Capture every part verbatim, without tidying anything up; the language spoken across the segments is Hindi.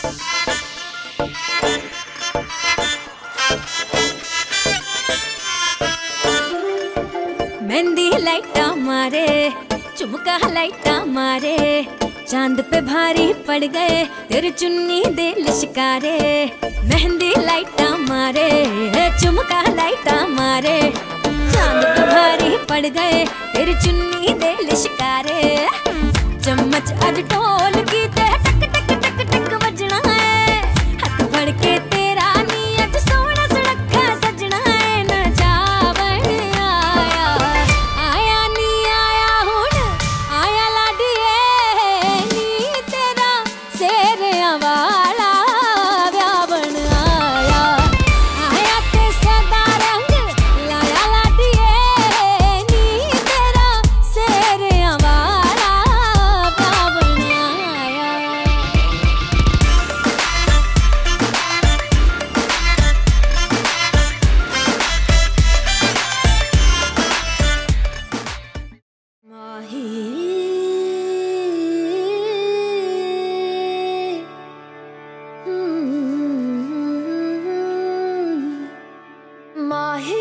मेहंदी लाइटा मारे, चुमका लाइटा मारे, चांद पे भारी पड़ गए तेरी चुन्नी दे लिशकारे। मेहंदी लाइटा मारे, चुमका लाइटा मारे, चांद पे भारी पड़ गए तेरी चुन्नी दे लिशकारे। चम्मच अज ढोल की ते टक टक टक टक बजना है, हाथ फड़ के तेरा नी अज सोहना सुनखा सजना है। न जावण आया, आया नी आया हुण, आया लाडिए नी तेरा सेरिया वाला व्यावण आया। आया ते सदा रंग लाया लाडिए नी तेरा सेरिया वाला व्यावण आया। माही माही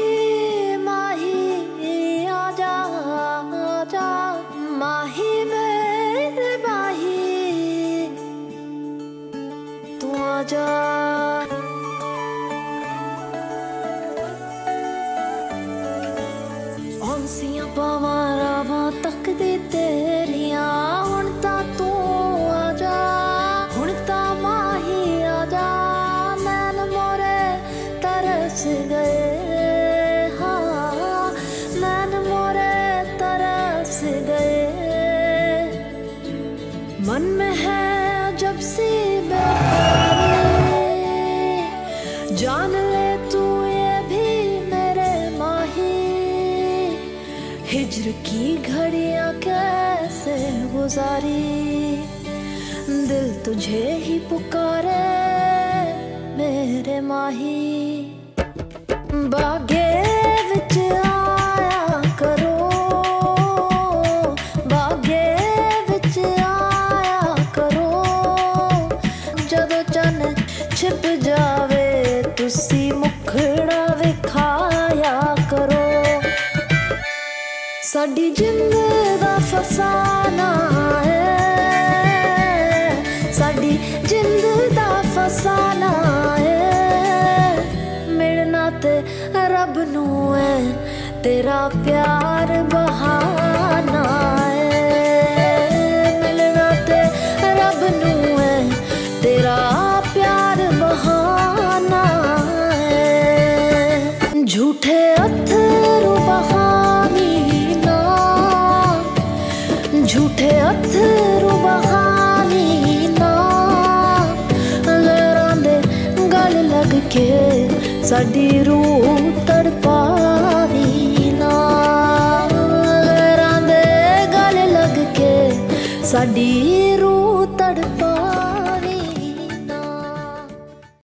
माही आजा आजा, माही मेरे माही तू आजा। औंसियां पावां रावां तकदी तेरियां, हुण तां तू आजा, हुण तां माही आजा। नैन मोरे तरस गए, हाँ नैन मोरे तरस गए। मन में है जब सी बेकरारी, जान ले तू ये भी मेरे माही। हिज्र की घड़ियां कैसे गुजारी, दिल तुझे ही पुकारे मेरे माही। बागे विच आया करो, बागे विच आया करो, जदों चन्न छिप जावे तुसी मुखड़ा विखाया करो। साडी जिंद दा फसाना है, साडी जिंद दा फसाना है। मिलना ते रब नू है, तेरा प्यार बहाना है। मिलना ते रब नू है, तेरा प्यार बहाना है। झूठे अथरू बहानी ना, झूठे अथरू बहानी ना, गैरां दे गल लग के साडी रूह